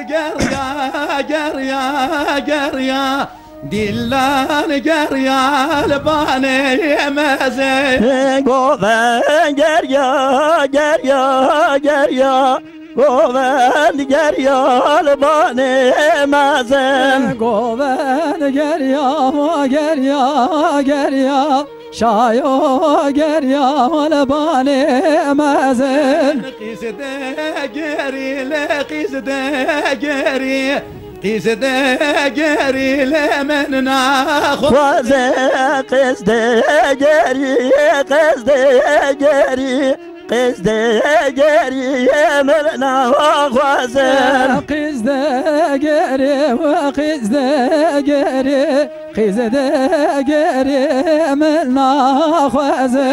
gerya Dillan gerya albane meze Goven gerya Goven gerya albane meze Goven gerya Şayo gerya albane meze Qizde geri le qizde geri Qizde geri le men Khwaze qizde geri Qizde geri men khwaze Qizde geri Qizde geri men khwaze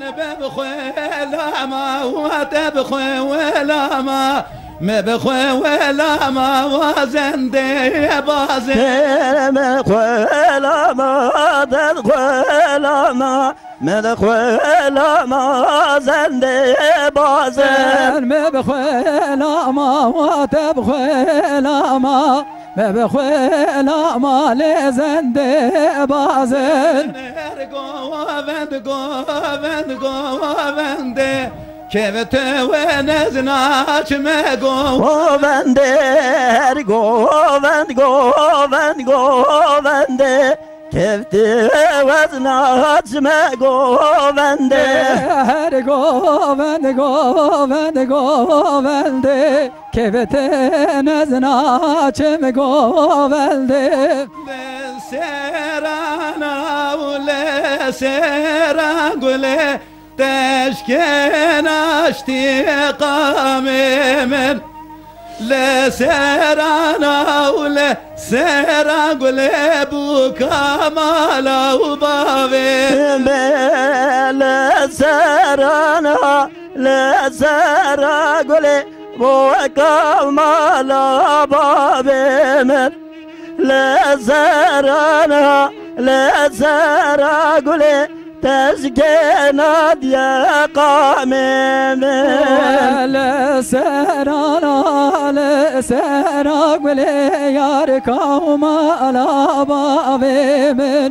ببخوي وتبخوي ولا ما بخوي ولا ما وزن دي بازن ما بخوي لا ما تبخوي لا ما زن دي بازن ما بخوي لا ما وتبخوي لا ما بخوي ما لزن دي بازن گوونده که تو و نزناچ مگو گوونده کفته وزنات مگوونده هر گوونده کفته نزناچ مگوونده سران گله تشکن اشتی قاممن لسران اول سران گله بو کمالا و باوی لسران گله بو کمالا باوی لزرا قولي تسقينا ديا قامم لسرا قولي ياركم على بابي من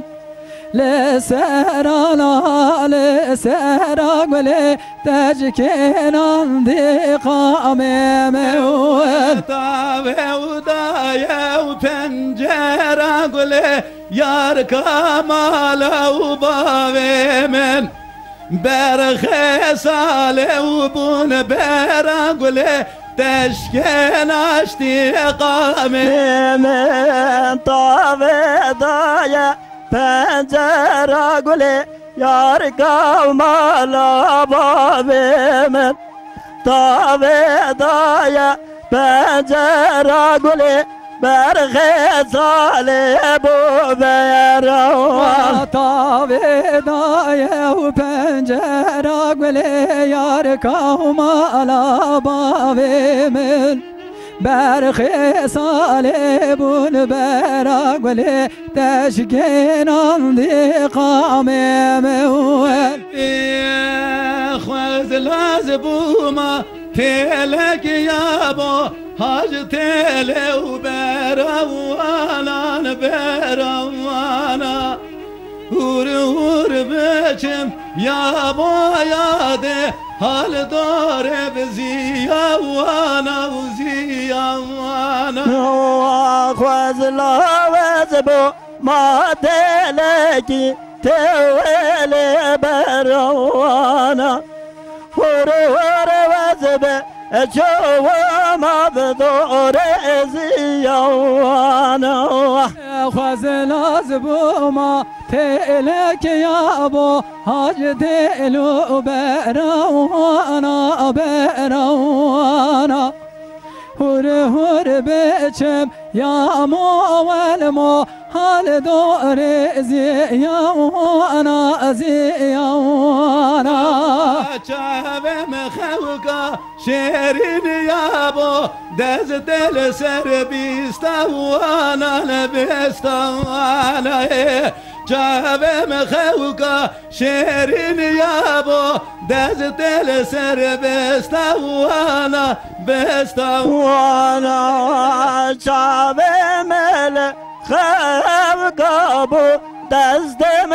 لسرا قولي تجكينا دي قامم طاوي ودايا وبنجرة قولي يار كمالا وباوي من برخي صالي وبون برا قولي تشكين اشتقامي من طاوي ضايا بنجرة قولي يار كمالا بابي من طاوي ضايا بنجرة قولي برخي صالب وبيرو طاوي ضايا وبنجرة قولي ياركم على بابي من برخي صالب وبيرو قولي تشكين عندي قامم خذ لازبوما تلك يابو حاج تلي وبروانا بروانا هور بچم يابو يادي حال دور بزيا وانا وزيا وانا خذ لازبو ما تلك تولي بروانا هور وزبه جوا ما بدور زيانا خزن زبوما تلك يا ابو حاج دلو بروانا بروانا هور بچم يا مو والمو حال دور زيانا زيانا چاوه مخوکا شیرین یابو دز دل سر بیستوانا نبستوانا چاوه مخوکا شیرین یابو دز دل سر بستوانا بستوانا چاوه مل خفقابو دستم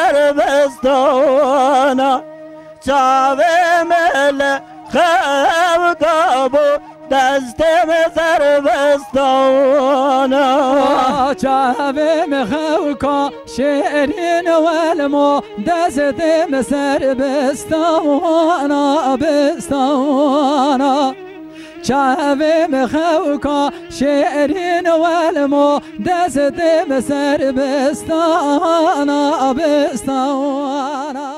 زربستانا چاوه مل خفقابو دستم زربستانا چاوه خوکا شیرین والمو دستم زربستانا بستانا چاوه خوکا شیرین والمو دستم زربستانا بستانا